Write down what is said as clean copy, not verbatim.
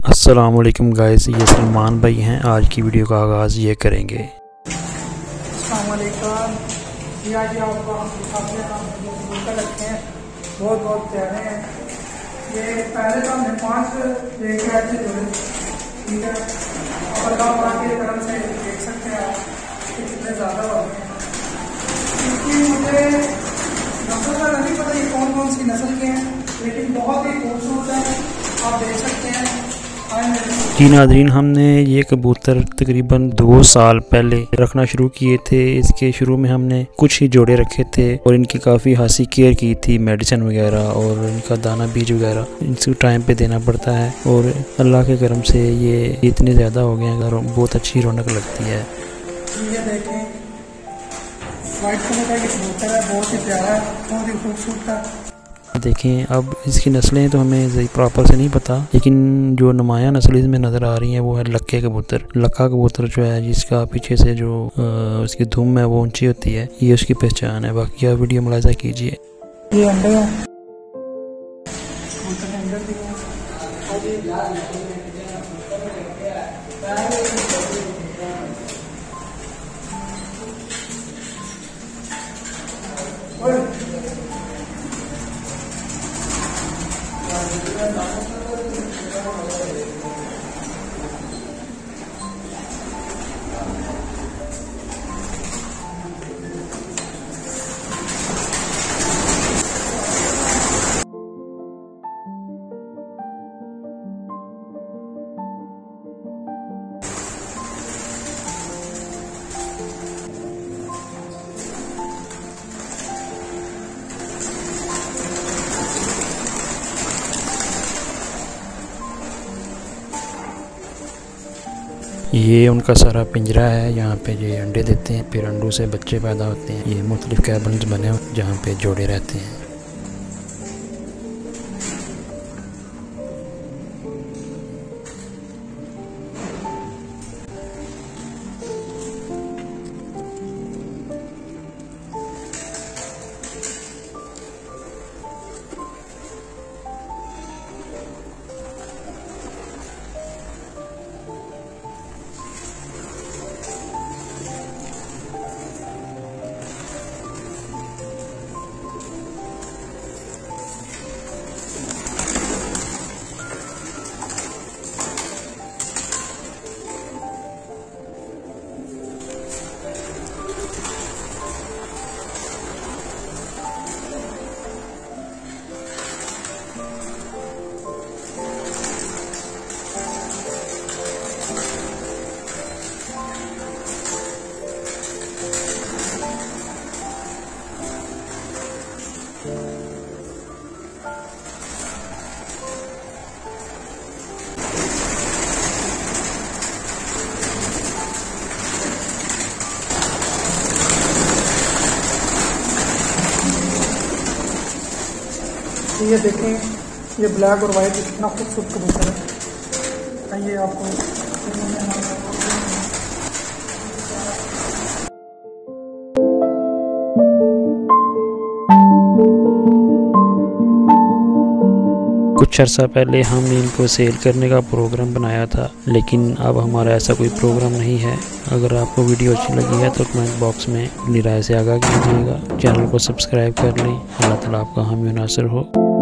अस्सलामुअलैकुम गाइस, ये सलमान भाई हैं। आज की वीडियो का आगाज़ ये करेंगे। अस्सलामुअलैकुम। ये आज आपको हम दिखाते हैं, हम कबूतर रखे हैं, बहुत बहुत प्यारे हैं। ये पहले तो हमने 5 लेके आए थे जोड़े, ठीक है। और अल्लाह के तरफ से देख सकते हैं आप कि कितने ज़्यादा हो गए हैं। क्योंकि मुझे नस्ल का नहीं पता ये कौन कौन सी नस्ल के हैं, लेकिन बहुत ही खूबसूरत है, आप देख सकते हैं। जी नाज़रीन, हमने ये कबूतर तकरीबन 2 साल पहले रखना शुरू किए थे। इसके शुरू में हमने कुछ ही जोड़े रखे थे और इनकी काफ़ी खासी केयर की थी, मेडिसिन वगैरह और इनका दाना बीज वगैरह इनको टाइम पे देना पड़ता है। और अल्लाह के करम से ये इतने ज़्यादा हो गए हैं, बहुत अच्छी रौनक लगती है। ये देखें, वाइट कलर का ये कबूतर है, बहुत ही प्यारा है, बहुत ही खूबसूरत है। देखें, अब इसकी नस्लें तो हमें प्रॉपर से नहीं पता, लेकिन जो नुमाया नस्ल इसमें नज़र आ रही है वो है लक्के कबूतर। लक्का कबूतर जो है, जिसका पीछे से जो उसकी धुम है वो ऊंची होती है, ये उसकी पहचान है। बाकी आप वीडियो मुलाहिजा कीजिए। ये अंडे हैं, कबूतर ने अंडे दिए हैं। ये उनका सारा पिंजरा है, यहाँ पे ये अंडे देते हैं, फिर अंडों से बच्चे पैदा होते हैं। ये मुख्तलिफ कैबिन्स बने हुए जहाँ पे जोड़े रहते हैं। ये देखें, ये ब्लैक और वाइट कितना खूबसूरत कबूतर है। आइए आपको कुछ अर्सा पहले हमने इनको सेल करने का प्रोग्राम बनाया था, लेकिन अब हमारा ऐसा कोई प्रोग्राम नहीं है। अगर आपको वीडियो अच्छी लगी है तो कमेंट बॉक्स में अपनी राय से आगाह कीजिएगा। चैनल को सब्सक्राइब कर लें। अल्लाह ताला आपका हामी नासिर हो।